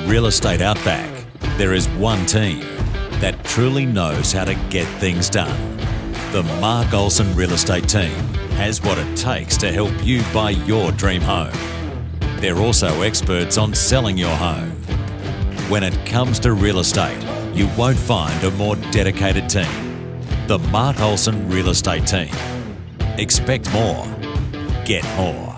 real estate outback, there is one team that truly knows how to get things done. The Marc Olson real estate team has what it takes to help you buy your dream home. They're also experts on selling your home. When it comes to real estate, you won't find a more dedicated team. The Marc Olson real estate team. Expect more. Get more.